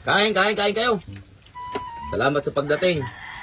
Kain kayo. Salamat sa pagdating.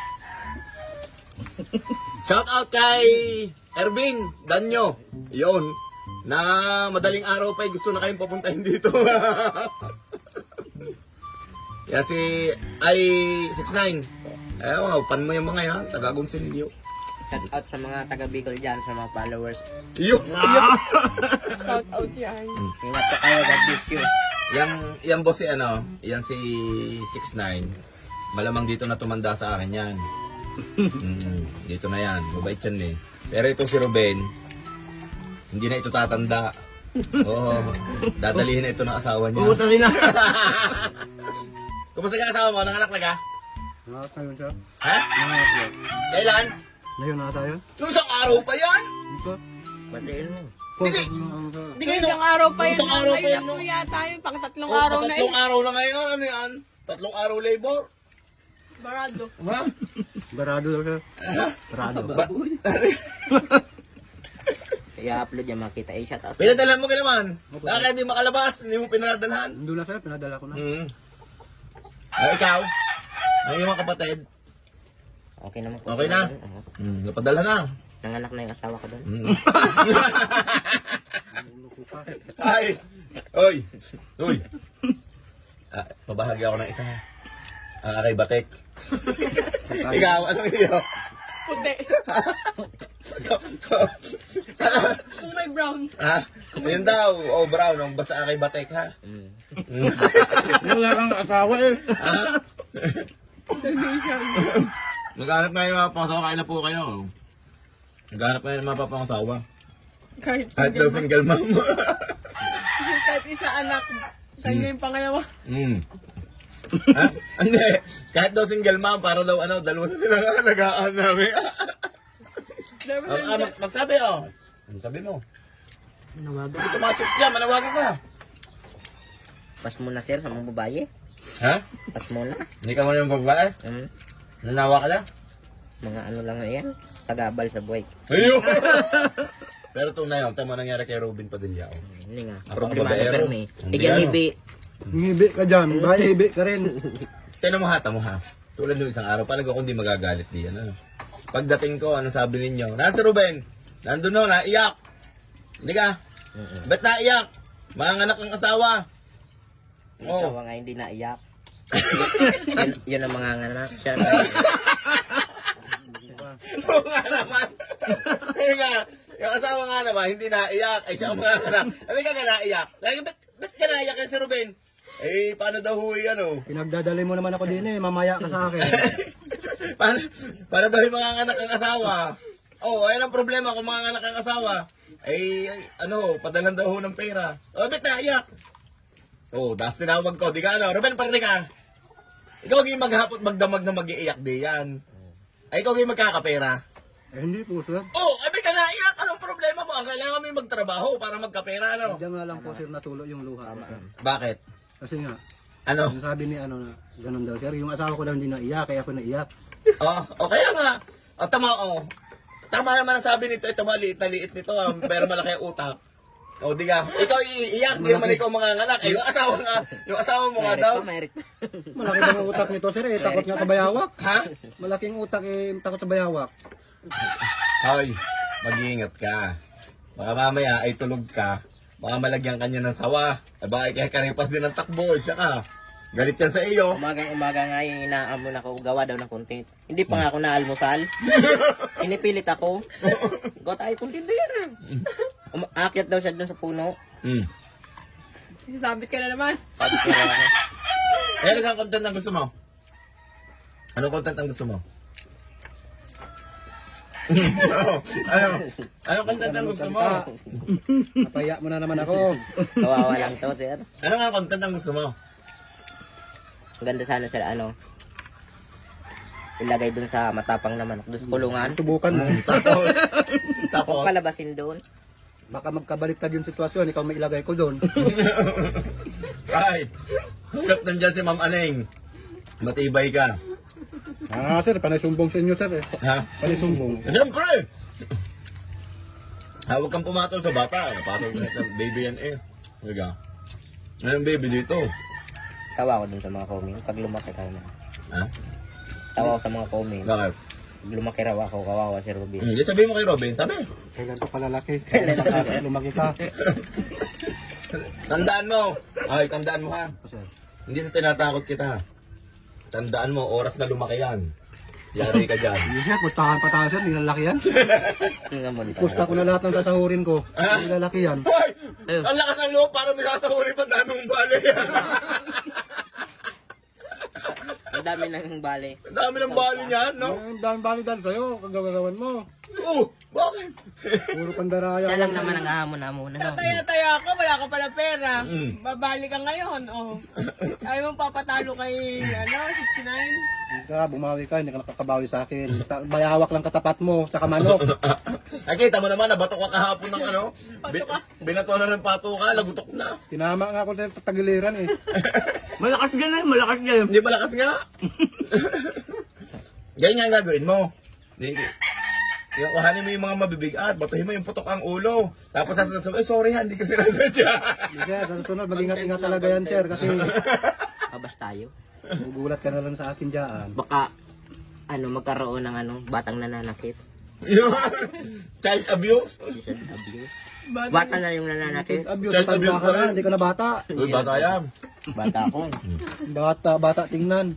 Shout out kay Ervin Danyo. Yun. Na madaling araw pa gusto na kayong papuntahin dito. Kaya si I69. Wow, pan mo yung mga yan. Taga-Gonsilio. Shout out sa mga taga Bicol dyan, sa mga followers. Yun. Shout out yan. Ingat po kayo, God bless you. Yang boss si yan si 69. Malamang dito na tumanda sa akin yan. Dito na yan, mabait yan eh. Pero itong si Ruben, hindi na ito tatanda. Oo, dadalihin na ito ng asawa niya. Putangin na. Kumusta ka asawa mo? Nanganak na ka? Nanganak na yun, sir. Ha? Nanganak na. Kailan? Ngayon na tayo. Nung isang araw pa yan? Dito. Batiin mo. Hindi kayo Isang araw pa yun. Isang araw pa yun, Ngayon na po yata yun. Pang tatlong Oh, araw na tatlong yun. araw na ngayon. Ano yan? Tatlong araw labor? Barado. Ha? Barado daw, sir. Barado. I-upload yan, makita. Shout out. Pinadala mo ka naman. Bakit hindi makalabas? Hindi mo pinadalhan? Doon na, sir. Pinadala ko na. Ikaw? Ang iyong mga kapatid? Okay naman po. Okay na? Napadala na. Nanganak na yung asawa ko doon. Ay! Oy! Uy! Pabahagi ako ng isa. Kay Batek. Ikaw, anong iyo? Puti. Kung may brown. Ha? Ayun daw. Oh, brown. Ang basta kay Batek, ha? Wala kang asawa eh. Ha? Naghanap nga yung mga pangasawa. Kain na po kayo. Naghanap nga yung mga pangasawa. Kahit daw single mom. Kahit isa anak. Kanya yung pangalawa. Ha? Hindi. Kahit daw single mom, para daw dalawa na silang alagaan namin. Magsabi, Ano sabi mo? Manawagan. Sa mga chicks dyan, manawagan ka. Pas muna, sir, sa mga babae. Ha? Pas muna. Hindi ka mo yung babae? Nanawa ka lang? Mga ano lang na yan. Tagabal sa buhay. Ayun! Pero itong na yun, ito mo nangyari kay Robin Padilla. Hindi nga. Napaka Problema na, babaero. sir, may. Tigyan hibi. Ngibi ka dyan. Bahay, hibi ka rin. Tinan mo ha. Tulad nung isang araw, paano ako hindi magagalit diyan? Pagdating ko, ano sabi ninyo? Nasa Ruben, nandun no, naiyak. Hindi ka? Ba't naiyak? Manganak ang asawa. Yung asawa nga hindi naiyak. Yun ang mga nganak. Siya Oo nga naman. Yung asawa nga naman, hindi naiyak. Ay siya ang manganak. Sabi ka nga naiyak. Ba't ka naiyak yan si Ruben? Eh, paano daw huy Pinagdadali mo naman ako din eh. Mamaya ka sa akin. paano daw yung mga anak ang asawa? Ayun ang problema kung mga anak ang asawa. Padalan daw ho ng pera. Ba't naiyak? Das tinawag ko. Di ka Ruben, parang ka. Ikaw yung maghapot magdamag na mag-iiyak di yan. Ay, ikaw yung magkakapera. Hindi po, sir. Ba't ka naiyak? Anong problema mo? Ang kailangan mo yung magtrabaho para magkapera, Diyan nga lang po, sir, natulo yung luha. Bakit? Kasi nga, Ano? sabi ni na ganun daw, sir. Yung asawa ko daw hindi naiyak, kaya ako naiyak. Kaya nga. Tama naman ang sabi nito. Ito maliit na liit nito. Pero malaki ang utak. Di ka. Ikaw iiyak. Di naman ikaw mga anak. Yung asawa mo nga daw. Malaki daw ang utak nito, sir. Takot nga sa bayawak. Ha? Malaking utak takot sa bayawak. Hoy, mag-iingat ka. Baka mamaya ay tulog ka. Baka malagyan kanya ng sawa. Baka ikakaripas din ng takbo. Siya ka. Galit yan sa iyo. Umaga nga yung inaamon ako. Gawa daw ng content. Hindi pa nga ako naalmusal. Pinipilit ako. Gawa tayo content din. Aakyat daw siya dun sa puno. Sasabit ka na naman. Ano ang content ang gusto mo? Anong content ang gusto mo? Ano content ang gusto mo? Napaya mo na naman ako. Kawawa lang to, sir. Ano nga content ang gusto mo? Ang ganda sana, sir, ilagay dun sa matapang naman. Dun sa kulungan. Subukan mo. Tapos? Palabasin dun. Baka magkabaliktad yung sitwasyon, ikaw may ilagay ko doon. Ay, hirap nandyan si Ma'am Aneng. Matibay ka. Sir, panay sumbong sa inyo, sir. Ha? Panay sumbong. Siyempre! Huwag kang pumatol sa bata. Napatol ka ng baby yan eh. Ano baby dito? Tawa ko dun sa mga comment. Pag lumaki raw na. Ha? Tawa ko sa mga comment. Bakit? Pag lumaki raw ako, kawawa si Ruby. Hindi, sabihin mo kay Robin, sabi. Kailan ka palalaki? Kailan ka lumaki ka? Tandaan mo. Ay, tandaan mo ha. Sir. Hindi sa tinatakot kita. Tandaan mo, oras na lumaki yan. Yari ka dyan. Hindi sir, pustahan pa tayo sir, nilalaki yan. Tingnan mo dito. Pusta ko na lahat ng sasahurin ko. Nilalaki yan. Hoy! Ang lakas ng loob para may sasahuri pa dami mong bali. Ang dami ng bale. Ang dami ng bali niyan, no? Ang daming balidal sa'yo, kagagawan mo. Oo, bakit? Puro pandaraya. Siya lang naman ang ahamon-amon. Ano? Taya-taya ka, wala ka pala pera. Mm. Babali ka ngayon, oh. Ayaw mong papatalo kay, 69? Ka, bumawi ka, hindi ka nakakabawi sa akin. Bayawak lang katapat mo, tsaka manok. Ay, kita mo naman, nabatok ka kahapon ng ano. Binato na ng pato ka, lagutok na. Tinama nga ako sa tagiliran eh. Malakas din eh, malakas din. Hindi malakas nga. Ganyan nga ang gagawin mo. Yung kuhanin mo yung mga mabibigat, batuhin mo yung putok ang ulo. Tapos sasabihin, sorry ha, hindi ko sinasadya. Hindi sir, sa susunod, mag-ingat-ingat talaga yan sir, kasi Kabas tayo. gugulat ka na lang sa akin dyan. Baka, magkaroon ng batang nananakit. Child abuse. Child abuse. Bata na yung nananakit. Abuse, Child tanda abuse ka pa na, rin. hindi ka na bata. Uy, bata yan. Bata ako. Bata tingnan.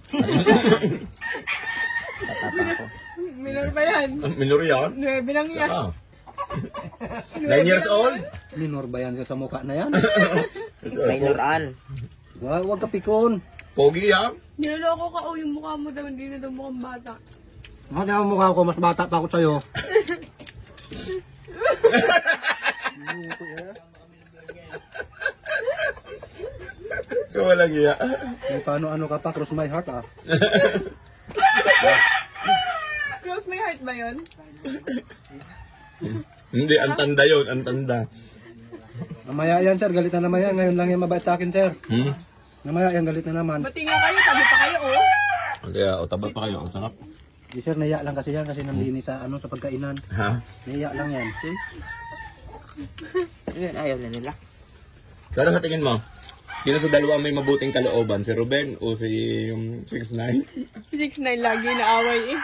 Bata pa ako. Minor ba yan? Minor yan. 9 lang yan. Saka. 9 years old. Minor ba yan sa mukha na yan? Minoran. Huwag ka pikon. Pogi yan. Niloloko ka, oh, yung mukha mo daw, hindi na daw mukhang bata. Ano ang mukha ko, mas bata pa ako sa'yo. Ikaw walang iya. May paano-ano ka pa, cross my heart ah. Cross my heart ba yun? Hindi, ang tanda yun, ang tanda. Mamaya yan sir, galit na naman yan. Ngayon lang yan mabait sa akin sir. Mamaya yan, galit na naman. Bati nga kayo, sabi pa kayo, oh. Kaya, o taba pa kayo, o sarap. Di sir, naiya lang kasi yan kasi nanlinis sa sa pagkainan. Ha? Naiya lang yan. Yun, ayaw na nila. Pero sa tingin mo, sino sa dalawa may mabuting kalooban? Si Ruben o si 69? 69 lagi naaway eh.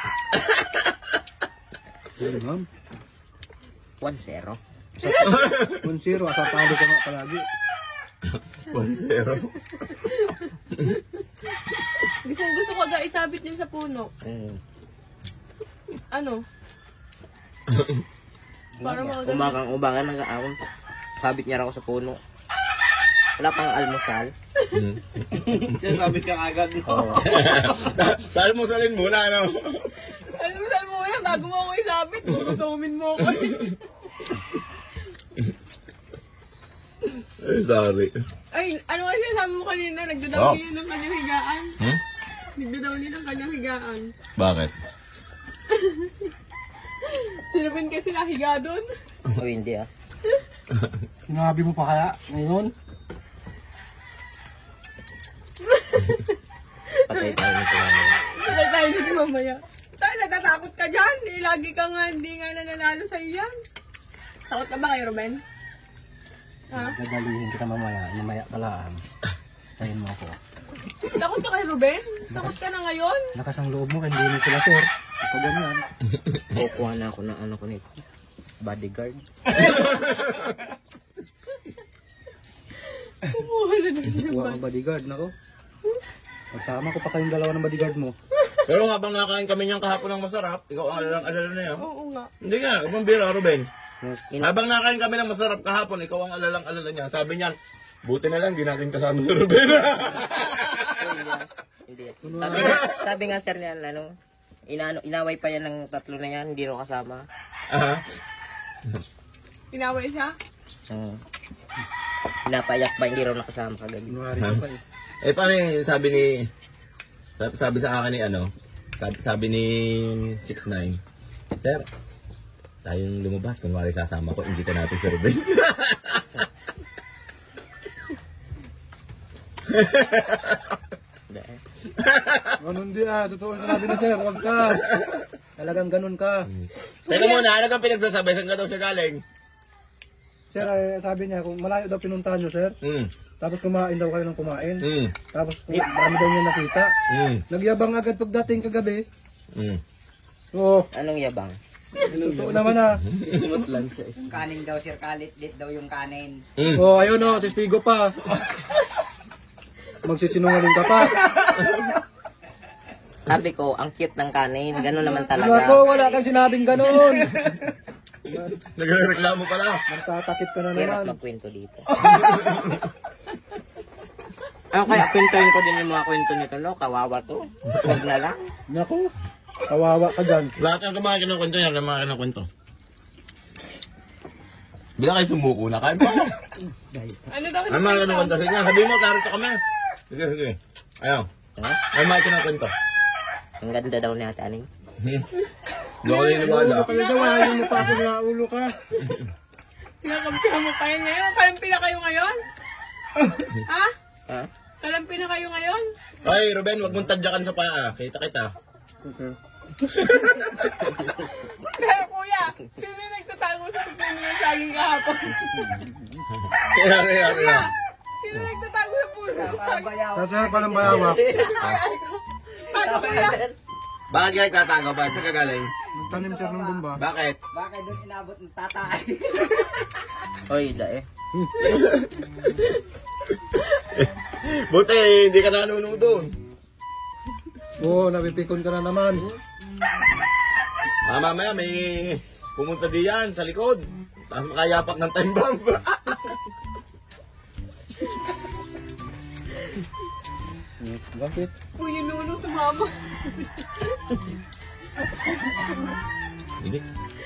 Yun ma'am. 1-0. 1-0, asapado ka nga palagi. 1-0. Gusto ko ga isabit niya sa puno. Ano? Para mga Umagang nag-aawon. Sabit niya raw ako sa puno. Wala pang almusal. Sabit ka agad. Saan mo salin muna, ano? Alam mo yan, bago mo ako isabit, gugutumin mo ako. Ay, sorry. Ay, ano kasi sabi mo kanina, nagdadaw niya ng kanyang higaan. Nagdadaw niya ng kanyang higaan. Bakit? Sino ba kasi nahiga doon? O hindi ah. Sinabi mo pa kaya ngayon? Patay tayo nito namin. Wala tayo dito mamaya. Tayo, natatakot ka dyan. Eh, lagi ka nga, hindi nga nananalo sa'yo yan. Takot ka ba kayo, Ruben? Ha? Dadalihin kita mamaya. Mamaya palaan. Tayin mo ako. Takot ka kay Ruben? Takot ka na ngayon? Lakas ang loob mo, hindi mo sila sir. Ikaw ganyan. Kukuha na ako ng ko nito. Bodyguard. Kumuha na lang siya. Kuha ang bodyguard, nako. Magsama ko pa kayong dalawa ng bodyguard mo. Pero habang nakain kami niyang kahapon ng masarap, ikaw ang alalang-alala na yan. Oo nga. Hindi nga, ibang bira, Ruben. Yes. Habang nakain kami ng masarap kahapon, ikaw ang alalang-alala niya. Sabi niyan, buti na lang, di natin kasama si Ruben. Hindi. Sabi nga sir niya, inaway pa yan ng tatlo na yan, hindi rin kasama. Aha. Inaway siya? Pinapayak ba, hindi rin nakasama kagabi. Kunwari ka pa eh. Eh, paano yung sabi sa akin ni sabi ni 69, Sir, tayong lumabas, kunwari sasama ko, invita natin si Ruben. Ganun di totoo ang sinabi ni sir, huwag ka. Talagang ganun ka. Teka muna, ano kang pinagsasabi? Saan ka daw siya galing? Sir, sabi niya, kung malayo daw pinuntahan nyo sir, Tapos kumain daw kayo ng kumain. Tapos dami daw niya nakita. Nagyabang agad pagdating kagabi. Oo. Anong yabang? Totoo naman ah. Kanin daw, sir. Kalit daw yung kanin. Oh, ayun oh, testigo pa. Magsisinungaling ka pa. Sabi ko, ang cute ng kanin. Gano'n naman Ako, talaga. wala kang sinabing ganoon. Nagreklamo ka lang. Magtatakip ka na Hirap naman. magkwento dito. Kaya kwentuhin ko din yung mga kwento nito, no? Kawawa to. Huwag na lang. Naku, kawawa ka dyan. Lahat ng kumain ng kwento yan, kumain ng kwento. Bila kayo sumuko na, kain pa. Ano daw? Ay, mga ganun kwento. Sige, sabihin mo, tarito kami. Sige, sige. Ayaw. Ay, mga ka ng kwento. Ang ganda daw ni Ate Aling. Hindi ako niniwala. Kaya daw, ayaw mo pa ako na ulo ka. Pinakampihan mo pa yan ngayon? Kalampi na kayo ngayon? Ha? Ha? Kalampi na kayo ngayon? Ay, Ruben, wag mong tadyakan sa paa. Kita. Pero kuya, sino yung nagtatago sa puno ng saging kahapon? Kaya. Sino nagtatago sa puno ng saging? Kasi palang bayawak. Paano kuya? Bakit kayo nagtatago? Bakit sa kagaling? Nagtanim siya ng bumba. Bakit? Bakit doon inabot ng tatay? Oy, dae. Buti, hindi ka nanonood doon. Oo, napipikon ka na naman. Mamaya may pumunta diyan sa likod. Tapos makayapak ng time bomb. Bakit? Kuya Nuno sa mama. Hindi.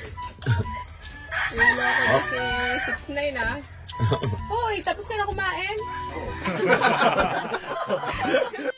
Wala ko si 6'9" ah. Hoy, tapos ka na kumain?